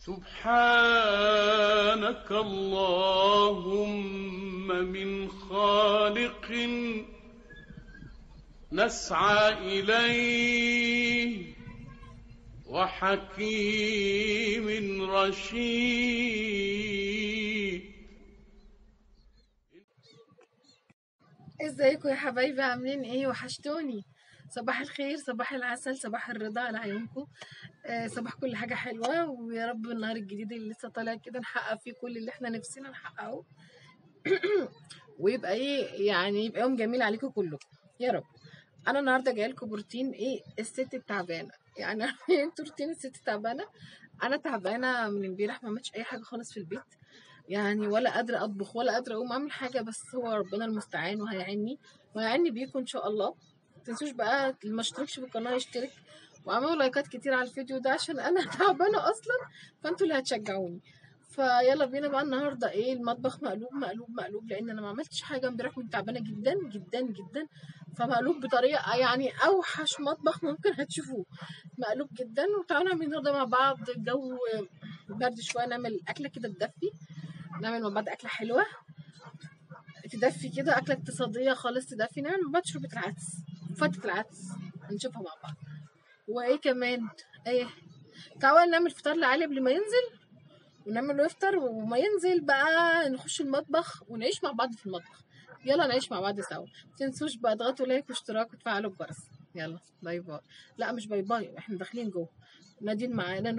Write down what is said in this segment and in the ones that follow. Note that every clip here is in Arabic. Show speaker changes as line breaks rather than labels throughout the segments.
سبحانك اللهم من خالق نسعى إليه وحكيم رشيد.
ازيكم يا حبايبي؟ عاملين ايه؟ وحشتوني. صباح الخير، صباح العسل، صباح الرضا على عيونكم. صباح كل حاجة حلوة، ويا رب النهار الجديد اللي لسه طالع كده نحقق فيه كل اللي احنا نفسنا نحققه ويبقى ايه يعني، يبقى يوم جميل عليكم كلكم يا رب. انا النهارده جايه لكم بروتين ايه؟ الست التعبانه يعني. انتوا روتين الست التعبانه. انا تعبانه من امبارح، ما عملتش اي حاجه خالص في البيت يعني، ولا قادره اطبخ ولا قادره اقوم اعمل حاجه، بس هو ربنا المستعان وهيعني بيكم ان شاء الله. متنسوش بقى اللي ما اشتركش في القناه يشترك، واعملوا لايكات كتير على الفيديو ده عشان انا تعبانه اصلا، فانتوا اللي هتشجعوني. فيلا بينا بقى. النهارده ايه؟ المطبخ مقلوب مقلوب مقلوب، لان انا ما عملتش حاجه امبارح، كنت تعبانه جدا جدا جدا. فمقلوب بطريقه يعني اوحش مطبخ ممكن هتشوفوه، مقلوب جدا. وتعالوا نعمل النهارده مع بعض، الجو برد شويه، نعمل اكله كده تدفي، نعمل مع بعض اكله حلوه تدفي كده، اكله اقتصاديه خالص تدفي. نعمل مع بعض شوربه العدس، فتة العدس، هنشوفها مع بعض. وايه كمان؟ ايه، تعالوا نعمل فطار لعلي قبل ما ينزل، ونعمل له يفطر، وما ينزل بقى نخش المطبخ ونعيش مع بعض في المطبخ. يلا نعيش مع بعض سوا. متنسوش بقى تضغطوا لايك واشتراك وتفعلوا الجرس. يلا باي باي. لا مش باي باي، احنا داخلين جوه. نادين معانا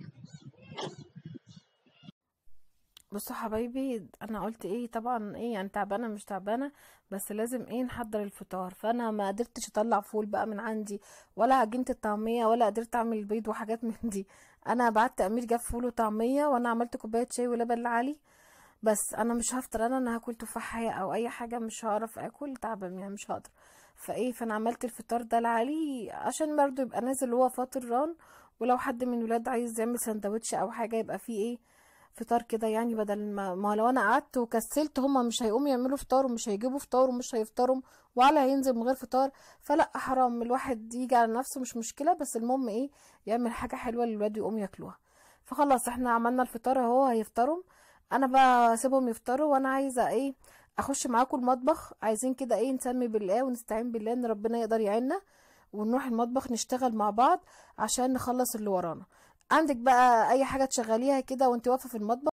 بصوا حبايبي، انا قلت ايه؟ طبعا ايه يعني، تعبانه مش تعبانه، بس لازم ايه نحضر الفطار. فانا ما قدرتش اطلع فول بقى من عندي، ولا عجينه الطعميه، ولا قدرت اعمل البيض وحاجات من دي. انا بعت امير جاب فول وطعميه، وانا عملت كوبايه شاي ولبن لعلي. بس انا مش هفطر، انا هاكل تفاحية او اي حاجه، مش هعرف اكل، تعبان يعني مش هقدر. فانا عملت الفطار ده لعلي عشان برضه يبقى نازل هو فاطر ران، ولو حد من الولاد عايز يعمل سندوتش او حاجه يبقى فيه ايه، فطار كده يعني. بدل ما لو انا قعدت وكسلت، هما مش هيقوموا يعملوا فطار، ومش هيجيبوا فطار، ومش هيفطروا، ولا هينزل من غير فطار. فلا، حرام الواحد يجي على نفسه، مش مشكله، بس المهم ايه، يعمل حاجه حلوه للولاد يقوموا ياكلوها. فخلاص احنا عملنا الفطار اهو، هيفطروا. انا بقى اسيبهم يفطروا، وانا عايزه ايه، اخش معاكم المطبخ. عايزين كده ايه، نسمي بالله ونستعين بالله ان ربنا يقدر يعيننا، ونروح المطبخ نشتغل مع بعض عشان نخلص اللي ورانا. عندك بقى اي حاجه تشغليها كده وانت واقفه في المطبخ؟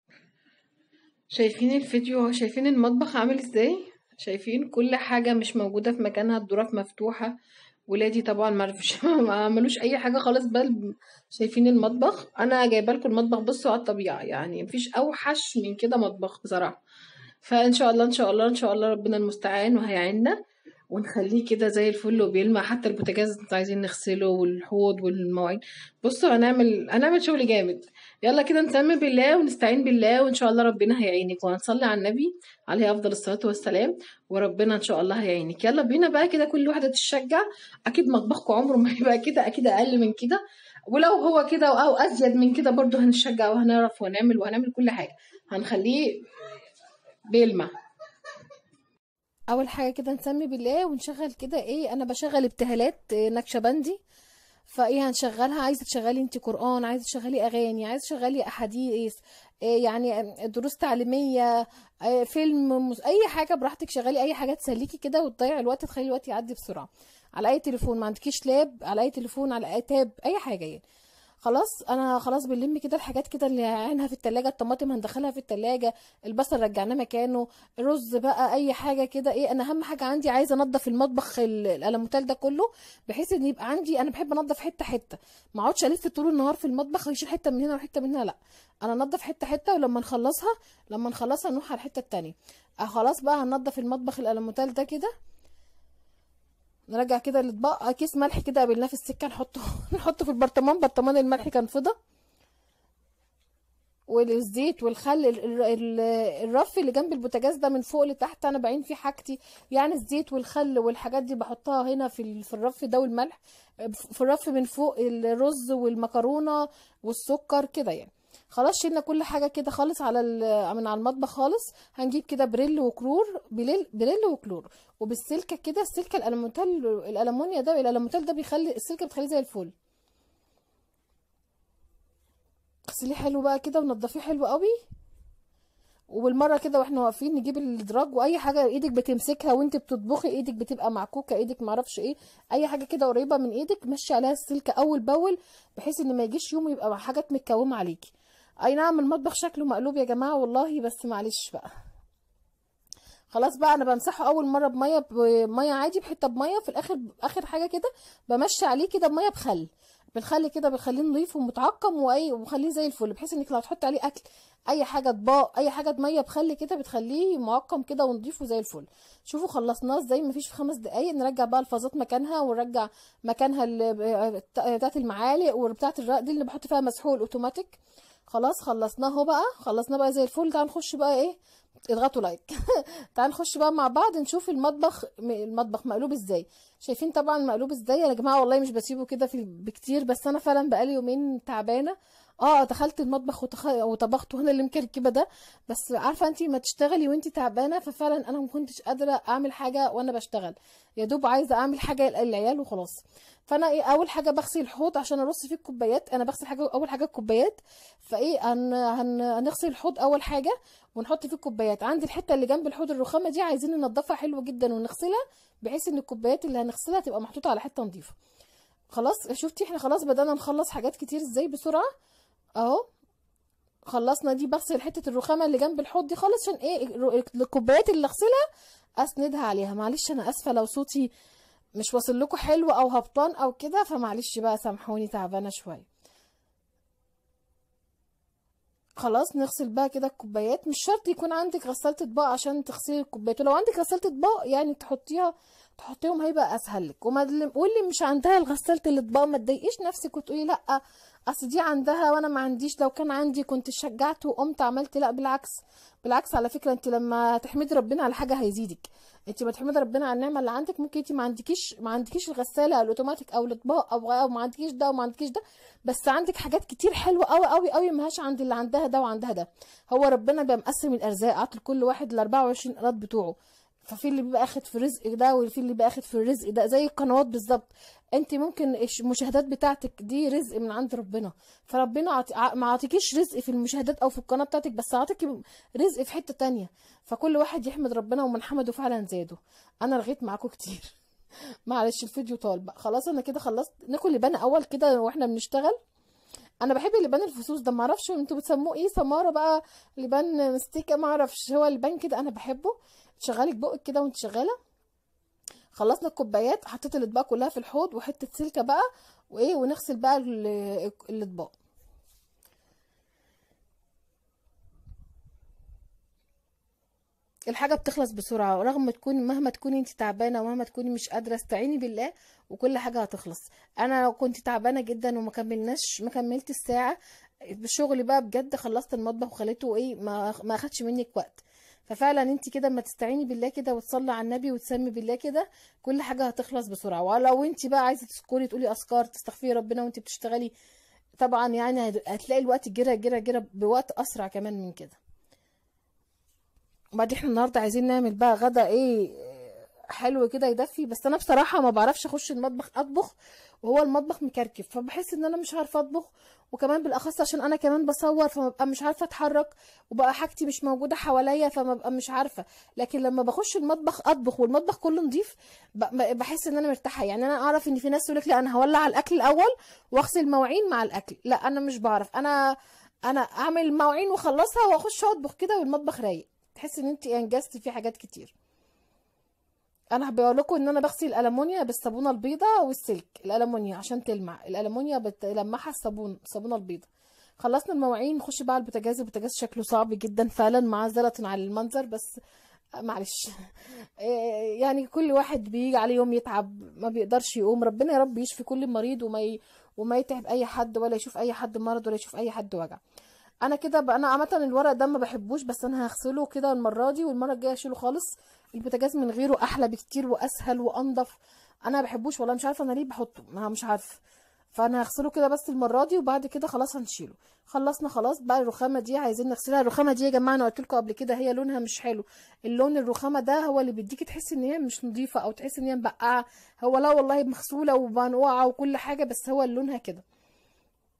شايفين الفيديو؟ شايفين المطبخ عامل ازاي؟ شايفين كل حاجه مش موجوده في مكانها، الظروف مفتوحه. ولادي طبعا معرفش ما عملوش اي حاجه خالص. بل شايفين المطبخ؟ انا جايبه لكم المطبخ، بصوا على الطبيعه يعني، مفيش اوحش من كده مطبخ بصراحه. فان شاء الله ان شاء الله ان شاء الله ربنا المستعان وهيعيننا، ونخليه كده زي الفل وبيلمع. حتى البوتاجاز عايزين نغسله، والحوض والمواعين. بصوا هنعمل شغل جامد. يلا كده نسمي بالله ونستعين بالله، وان شاء الله ربنا هيعينك، وهنصلي على النبي عليه افضل الصلاه والسلام، وربنا ان شاء الله هيعينك. يلا بينا بقى كده، كل واحده تشجع. اكيد مطبخكم عمره ما هيبقى كده، اكيد اقل من كده، ولو هو كده او ازيد من كده برضو هنشجع، وهنعرف وهنعمل كل حاجه، هنخليه بيلمع. اول حاجه كده نسمي بالله ونشغل كده ايه، انا بشغل ابتهالات نكشبندي. هنشغلها. عايزه تشغلي انت قران، عايزه تشغلي اغاني، عايزه تشغلي احاديث، يعني دروس تعليميه، فيلم، اي حاجه براحتك. شغلي اي حاجه تسليكي كده وتضيع الوقت، تخلي الوقت يعدي بسرعه. على اي تليفون، ما عندكيش لاب، على اي تليفون، على اي تاب، اي حاجه يعني. خلاص انا خلاص بنلم كده الحاجات كده اللي عينها في التلاجة. الطماطم هندخلها في التلاجة، البصل رجعناه مكانه، رز بقى، اي حاجه كده ايه. انا اهم حاجه عندي عايزه انضف المطبخ الالموتال ده كله، بحيث ان يبقى عندي، انا بحب انضف حته حته، ما اقعدش الف طول النهار في المطبخ ويشيل حته من هنا وحته من هنا، لا. انا انضف حته حته، ولما نخلصها نروح على الحته التانية. خلاص بقى هننضف المطبخ الالموتال ده كده. نرجع كده الاطباق، كيس ملح كده قابلناه في السكه نحطه نحطه في البرطمان، برطمان الملح كان فضه، والزيت والخل. الرف اللي جنب البوتاجاز ده من فوق لتحت انا بعين فيه حاجتي، يعني الزيت والخل والحاجات دي بحطها هنا في الرف ده، والملح في الرف من فوق، الرز والمكرونه والسكر كده يعني. خلاص شيلنا كل حاجه كده خالص من على المطبخ خالص. هنجيب كده بريل وكلور، بريل وكلور، وبالسلكه كده، السلكه الالمونيا ده بيخلي السلكه، بتخليه زي الفل. اغسليه حلو بقى كده ونضفيه حلو قوي. وبالمره كده واحنا واقفين نجيب الادراج واي حاجه ايدك بتمسكها وانت بتطبخي، ايدك بتبقى معكوكه، ايدك معرفش ايه، اي حاجه كده قريبه من ايدك مشي عليها السلك اول باول، بحيث ان ما يجيش يوم يبقى حاجات متكومه عليكي. اي نعم المطبخ شكله مقلوب يا جماعه والله، بس معلش بقى. خلاص بقى انا بمسحه اول مره بميه عادي، بحته بميه، في الاخر اخر حاجه كده بمشي عليه كده بميه بخل، بالخل كده بخليه نضيف ومتعقم واي، ومخليه زي الفل، بحيث انك لو تحطي عليه اكل اي حاجه اطباق اي حاجه ميه بخل كده بتخليه معقم كده ونضيف وزي الفل. شوفوا خلصناه ازاي، مفيش في 5 دقايق. نرجع بقى الفازات مكانها، ونرجع مكانها بتاعه المعالق وبتاعه الرق دي اللي بحط فيها مسحوق اوتوماتيك. خلاص خلصناه اهو بقى، خلصناه بقى زي الفل. تعالوا نخش بقى ايه، اضغطوا لايك. تعالوا نخش بقى مع بعض نشوف المطبخ مقلوب ازاي. شايفين طبعا مقلوب ازاي يا جماعه، والله مش بسيبه كده بكتير، بس انا فعلا بقالي يومين تعبانه. دخلت المطبخ وطبخت وانا اللي مكركبه ده. بس عارفه انت ما تشتغلي وانت تعبانه، ففعلا انا ما كنتش قادره اعمل حاجه وانا بشتغل، يا دوب عايزه اعمل حاجه للعيال وخلاص. فانا ايه، اول حاجه بغسل الحوض عشان ارص فيه الكوبايات. انا بغسل اول حاجه الكوبايات، فايه هنغسل الحوض اول حاجه ونحط فيه الكوبايات. عندي الحته اللي جنب الحوض الرخامه دي عايزين ننضفها حلو جدا ونغسلها، بحيث ان الكوبايات اللي هنغسلها تبقى محطوطه على حته نظيفه. خلاص شفتي احنا خلاص بدأنا نخلص حاجات كتير ازاي بسرعه اهو. خلصنا دي، بغسل حته الرخامه اللي جنب الحوض دي خالص، عشان ايه الكوبايات اللي اغسلها اسندها عليها. معلش انا اسفه لو صوتي مش واصل لكم حلو او هبطان او كده، فمعلش بقى سامحوني تعبانه شويه. خلاص نغسل بقى كده الكوبايات. مش شرط يكون عندك غسالة اطباق عشان تغسلي الكوبايات، ولو عندك غسالة اطباق يعني تحطيهم هيبقى اسهل لك. واللي مش عندها غسالة الاطباق ما تضايقيش نفسك وتقولي لا اصل دي عندها وانا ما عنديش، لو كان عندي كنت شجعت وقمت عملت. لا بالعكس، بالعكس على فكرة، انت لما تحمدي ربنا على حاجة هيزيدك. انت ما تحمدي ربنا على النعمة اللي عندك، ممكن انت ما عندكيش الغسالة الاوتوماتيك او الاطباق او ما عندكيش ده وما عندكيش ده، بس عندك حاجات كتير حلوه قوي قوي قوي ماهاش عند اللي عندها ده وعندها ده. هو ربنا بقى مقسم الارزاق، عطل كل واحد ال 24 قيراط بتوعه، ففي اللي بيبقى اخد في الرزق ده وفي اللي بيبقى اخد في الرزق ده، زي القنوات بالظبط. انت ممكن المشاهدات بتاعتك دي رزق من عند ربنا، فربنا ما عطيكيش رزق في المشاهدات او في القناه بتاعتك، بس عطيكي رزق في حته تانية. فكل واحد يحمد ربنا، ومن حمده فعلا زاده. انا رغيت معاكم كتير. معلش الفيديو طال بقى. خلاص انا كده خلصت. ناكل لبان اول كده واحنا بنشتغل. انا بحب لبان الفصوص ده، معرفش انتوا بتسموه ايه، سماره بقى، لبان مستيكه، معرفش، هو لبان كده انا بحبه. تشغلي بقك كده وانت شغاله. خلصنا الكوبايات، حطيت الاطباق كلها في الحوض وحته سلكه بقى، وايه، ونغسل بقى الاطباق. الحاجة بتخلص بسرعة، رغم مهما تكوني انت تعبانة ومهما تكوني مش قادرة، استعيني بالله وكل حاجة هتخلص. انا كنت تعبانة جدا ما كملت الساعة بشغلي بقى بجد. خلصت المطبخ وخليته ايه، ما اخدش منك وقت. ففعلا انت كده ما تستعيني بالله كده وتصلي على النبي وتسمي بالله كده، كل حاجة هتخلص بسرعة. ولو انت بقى عايزة تذكري تقولي اذكار تستغفري ربنا وانت بتشتغلي، طبعا يعني هتلاقي الوقت جرى جرى جرى بوقت اسرع كمان من كده. وبعدين احنا النهارده عايزين نعمل بقى غدا ايه حلو كده يدفي، بس انا بصراحه ما بعرفش اخش المطبخ اطبخ وهو المطبخ مكركب، فبحس ان انا مش عارفه اطبخ. وكمان بالاخص عشان انا كمان بصور، فببقى مش عارفه اتحرك، وبقى حاجتي مش موجوده حواليا، فببقى مش عارفه. لكن لما بخش المطبخ اطبخ والمطبخ كله نضيف، بحس ان انا مرتاحه. يعني انا اعرف ان في ناس تقول لك لا انا هولع الاكل الاول واغسل المواعين مع الاكل، لا انا مش بعرف. انا اعمل المواعين واخلصها واخش اطبخ كده والمطبخ رايق، تحس ان انت انجزتي فيه حاجات كتير. انا بقول لكم ان انا بغسل الالمونيا بالصابونه البيضاء والسلك. الالمونيا عشان تلمع، الالمونيا بتلمعها الصابونه البيضاء. خلصنا المواعين، نخش بقى على البوتاجاز. البوتاجاز شكله صعب جدا فعلا، معذره على المنظر، بس معلش. يعني كل واحد بيجي عليه يوم يتعب ما بيقدرش يقوم. ربنا يا رب يشفي كل مريض وما يتعب اي حد، ولا يشوف اي حد مرض، ولا يشوف اي حد وجع. انا كده بقى، انا عامه الورق ده ما بحبوش، بس انا هغسله كده المره دي، والمره الجايه اشيله خالص. البوتاجاز من غيره احلى بكتير واسهل وانضف. انا ما بحبوش والله، مش عارفه انا ليه بحطه، ما مش عارفه. فانا هغسله كده بس المره دي، وبعد كده خلاص هنشيله. خلصنا خلاص بقى. الرخامه دي عايزين نغسلها. الرخامه دي يا جماعه انا قلت لكم قبل كده هي لونها مش حلو. اللون الرخامه ده هو اللي بيديكي تحسي ان هي مش نظيفه، او تحسي ان هي مبقعه. هو لا والله مغسوله ومنقوعه وكل حاجه، بس هو لونها كده.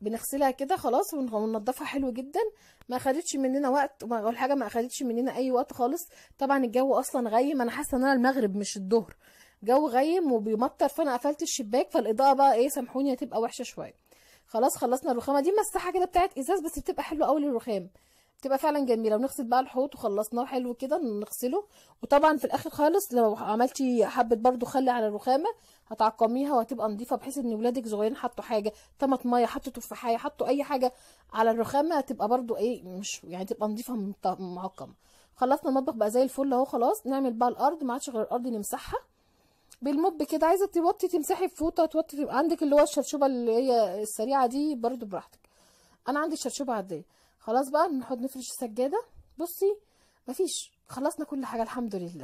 بنغسلها كده خلاص وننضفها حلو جدا. ما اخدتش مننا وقت، اول حاجه ما اخدتش مننا اي وقت خالص. طبعا الجو اصلا غيم، انا حاسه ان انا المغرب مش الظهر، جو غيم وبيمطر، فانا قفلت الشباك، فالاضاءه بقى ايه سامحوني هتبقى وحشه شويه. خلاص خلصنا الرخامه دي، مساحه كده بتاعت ازاز بس بتبقى حلوه قوي للرخام، بتبقى فعلا جميله. ونغسل بقى الحوض وخلصناه حلو كده نغسله. وطبعا في الاخر خالص لو عملتي حبه برضو خل على الرخامه هتعقميها وهتبقى نظيفه، بحيث ان ولادك صغيرين حطوا حاجه طماطمايه حطوا تفاحيه حطوا اي حاجه على الرخامه هتبقى برضو ايه مش يعني تبقى نظيفه معقمه. خلصنا المطبخ بقى زي الفل اهو. خلاص نعمل بقى الارض، ما عادش غير الارض نمسحها بالموب كده. عايزه توطي تمسحي بفوطه، توطي عندك اللي هو الشرشوبه اللي هي السريعه دي برضو براحتك، انا عندي الشرشوبه عاديه. خلاص بقى نحط نفرش السجاده. بصي مفيش، خلصنا كل حاجه الحمد لله.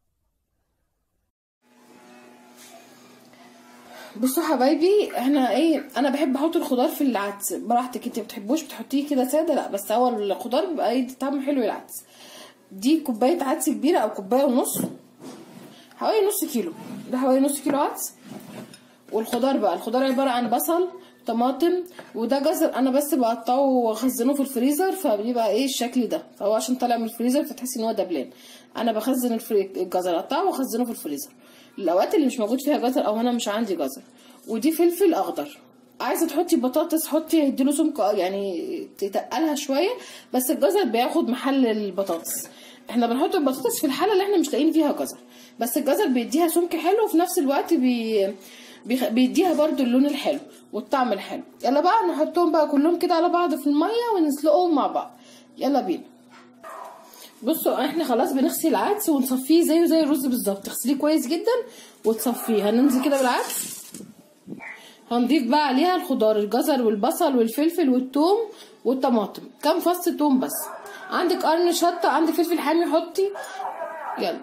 بصوا حبايبي احنا ايه، انا بحب احط الخضار في العدس براحتك، انت بتحبوش بتحطيه كده ساده لا، بس هو الخضار بيبقى ايه طعمه حلو العدس. دي كوبايه عدس كبيره او كوبايه ونص، حوالي نص كيلو، ده حوالي نص كيلو عدس. والخضار بقى الخضار عباره عن بصل طماطم وده جزر، انا بس بقطعه واخزنه في الفريزر فبيبقى ايه الشكل ده، فهو عشان طالع من الفريزر فتحسي ان هو دبلان. انا بخزن الجزر اقطعه واخزنه في الفريزر الاوقات اللي مش موجود فيها جزر او انا مش عندي جزر. ودي فلفل اخضر، عايزه تحطي بطاطس حطي، هيديله سمك يعني تتقلها شويه، بس الجزر بياخد محل البطاطس. احنا بنحط البطاطس في الحاله اللي احنا مش لاقيين فيها جزر، بس الجزر بيديها سمك حلو وفي نفس الوقت بيديها برضو اللون الحلو والطعم الحلو. يلا بقى نحطهم بقى كلهم كده على بعض في الميه ونسلقهم مع بعض. يلا بينا. بصوا احنا خلاص بنغسل العدس ونصفيه زيه زي الرز بالظبط، تغسليه كويس جدا وتصفيه. هننزل كده بالعدس، هنضيف بقى عليها الخضار الجزر والبصل والفلفل والثوم والطماطم. كام فص ثوم بس، عندك قرن شطه عندك فلفل حامي حطي. يلا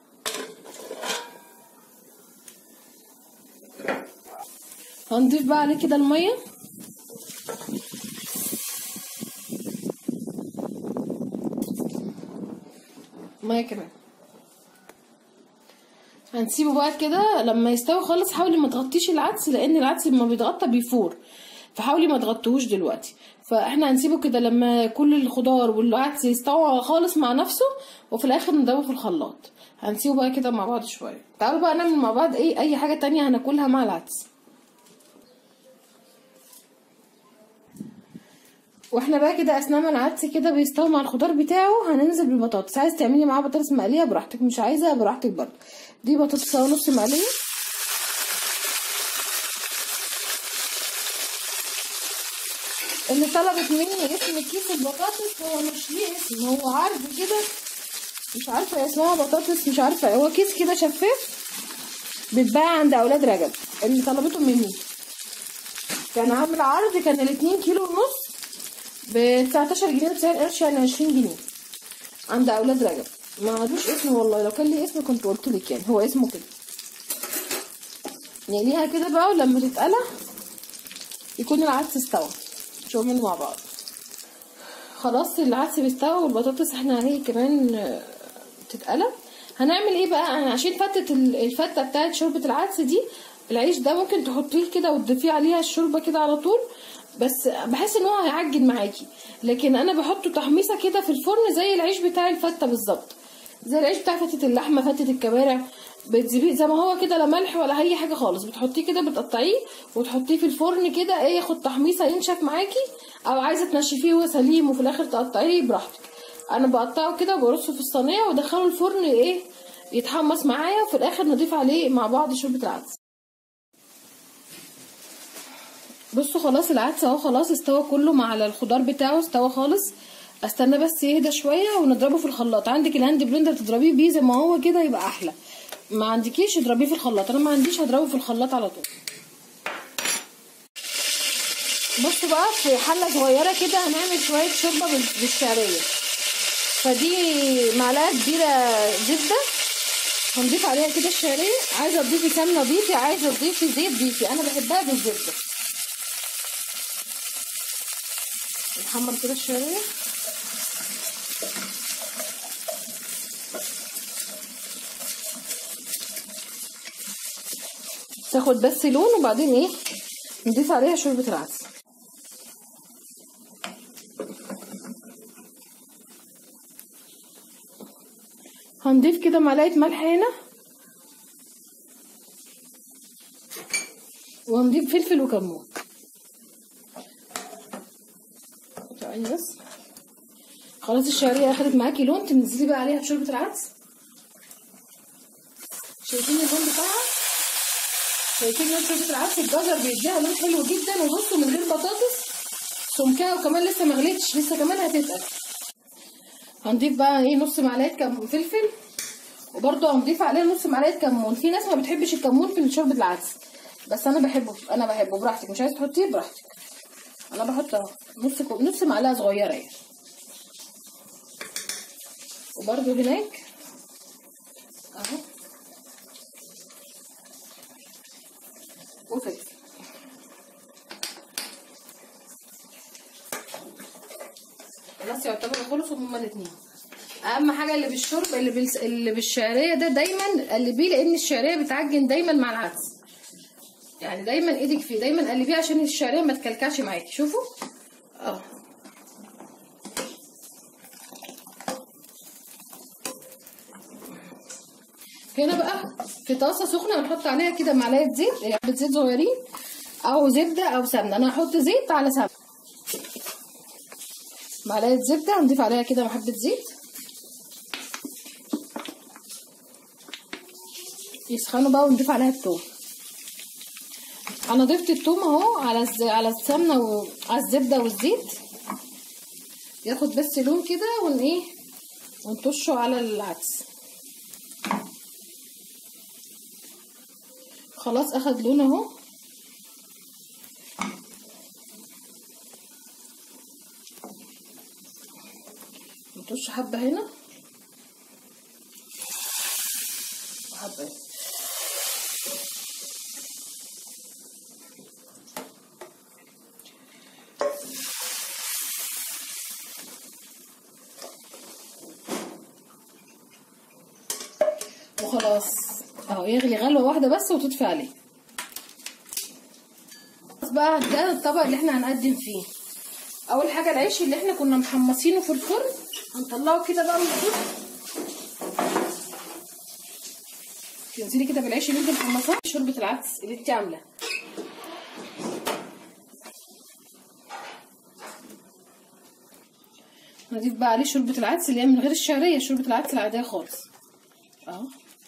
هنضيف بقى عليه كده الميه، ميه كمان. هنسيبه بقى كده لما يستوي خالص. حاولي ما تغطيش العدس لان العدس لما بيتغطى بيفور، فحاولي ما تغطوش دلوقتي. فاحنا هنسيبه كده لما كل الخضار والعدس يستوى خالص مع نفسه وفي الاخر نضربه في الخلاط. هنسيبه بقى كده مع بعض شويه. تعالوا بقى نعمل مع بعض ايه اي حاجه تانية هناكلها مع العدس. واحنا بقى كده اثناء ما العدس كده بيستوي مع الخضار بتاعه هننزل بالبطاطس. عايز تعملي معاه بطاطس مقليه براحتك، مش عايزه براحتك برضه. دي بطاطس نص مقليه، اللي طلبت مني اسم كيس البطاطس هو مش ليه اسم، هو عرض كده مش عارفه اسمها بطاطس مش عارفه، هو كيس كده شفاف بيتباع عند اولاد رجب اللي طلبته مني. كان عامل عرض، كان ال2 كيلو ونص ب 19 جنيه و90 قرش، يعني 20 جنيه عند اولاد رجب. ما عندوش اسم والله، لو كان ليه اسم كنت قلت لك، يعني هو اسمه كده. نقليها كده بقى ولما تتقلى يكون العدس استوى. شوفوا منه مع بعض. خلاص العدس بيستوى والبطاطس احنا هي كمان تتقلى. هنعمل ايه بقى؟ عشان الفته بتاعت شوربه العدس دي، العيش ده ممكن تحطيه كده وتضيفيه عليها الشوربه كده على طول، بس بحس ان هو هيعجن معاكي. لكن انا بحطه تحميصه كده في الفرن زي العيش بتاع الفته بالظبط، زي العيش بتاع فتة اللحمه فتة الكوارع. بتسيبيه زي ما هو كده، لا ملح ولا اي حاجه خالص، بتحطيه كده بتقطعيه وتحطيه في الفرن كده ايه ياخد تحميصه ينشف معاكي، او عايزه تنشفيه وهو سليم وفي الاخر تقطعيه براحتك. انا بقطعه كده وبرصه في الصينيه وادخله الفرن ايه يتحمص معايا، وفي الاخر نضيف عليه مع بعض شوربه العدس. بصوا خلاص العدس اهو خلاص استوى كله مع الخضار بتاعه استوى خالص. استنى بس يهدى شويه ونضربه في الخلاط. عندك الهاند بلندر تضربيه بيه زي ما هو كده يبقى احلى، ما عندكيش اضربيه في الخلاط. انا ما عنديش هضربه في الخلاط على طول. بصوا بقى في حله صغيره كده هنعمل شويه شوربه بالشعريه. فدي معلقه كبيره زبده هنضيف عليها كده الشعريه. عايزه تضيفي سمنه ضيفي، عايزه تضيفي زيت ضيفي، انا بحبها بالزبده. نحمر كده الشعريه تاخد بس لون، وبعدين ايه نضيف عليها شوربه العدس. هنضيف كده معلقه ملح هنا، وهنضيف فلفل وكمون. ثواني بس. خلاص الشعريه اخدت معاكي لون، تنزلي بقى عليها بشوربه العدس. شايفين اللون بتاعها؟ شايفين لون شوربه العدس؟ الجزر بيديها لون حلو جدا. وبصوا من غير بطاطس سمكها، وكمان لسه مغليتش، لسه كمان هتتقل. هنضيف بقى ايه نص معلقه فلفل، وبرده هنضيف عليها نص معلقه كمون. في ناس ما بتحبش الكمون في شوربه العدس، بس انا بحبه براحتك، مش عايزه تحطيه براحتك. انا بحط اهو نص معلقه صغيره يعني. وبرده هناك اهو وفلفل. خلاص يعتبروا خلصوا هما الاثنين. اهم حاجه اللي بالشرب اللي بالشعريه ده دايما قلبيه، لان الشعريه بتعجن دايما مع العدس. يعني دايما ايدك فيه، دايما قلبيه عشان الشعريه ما تكلكعش معاكي. شوفوا هنا بقى في طاسه سخنه هنحط عليها كده معلقه زيت، حبه زيت صغيرين او زبده او سمنه. انا هحط زيت على سمنه. معلقه زبده هنضيف عليها كده حبه زيت يسخنوا بقى، ونضيف عليها الثوم. انا ضفت الثوم اهو على السمنه وعلى الزبده والزيت، ياخد بس لون كده ونطشه على العدس. خلاص اخد لون اهو. نطش حبه هنا وحبه هنا. وخلاص اهو يغلي غلوه واحده بس وتطفي عليه. بقى ده الطبق اللي احنا هنقدم فيه. اول حاجه العيش اللي احنا كنا محمصينه في الفرن هنطلعه كده بقى من الفرن. تنزلي كده بالعيش اللي انت محمصاه شوربه العدس اللي انت عاملاها. نضيف بقى عليه شوربه العدس اللي هي من غير الشعريه، شوربه العدس العاديه خالص اهو.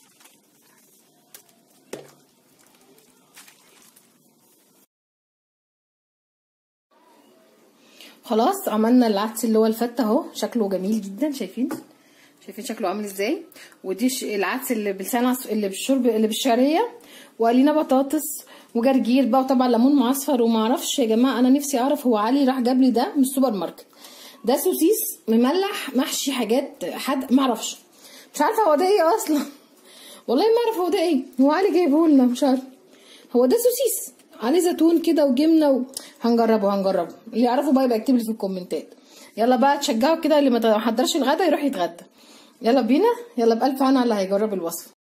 خلاص عملنا العدس اللي هو الفته اهو، شكله جميل جدا. شايفين شكله عامل ازاي. ودي العدس اللي بلسان اللي بالشرب اللي بالشعريه، وقلينا بطاطس وجرجير بقى، وطبعا ليمون معصفر. وما اعرفش يا جماعه، انا نفسي اعرف، هو علي راح جاب لي ده من السوبر ماركت، ده سوسيس مملح محشي حاجات ما اعرفش، مش عارفه هو ده ايه اصلا والله ما اعرف هو ده ايه. هو علي جايبه لنا، مش عارفه هو ده سوسيس عليه زيتون كده وجبنه هنجربه. اللي يعرفه بقى يبقى يكتب لي في الكومنتات. يلا بقى تشجعوا كده اللي ما حضرش الغدا يروح يتغدى. يلا بينا، يلا بألف هنا على اللي هيجرب الوصفه.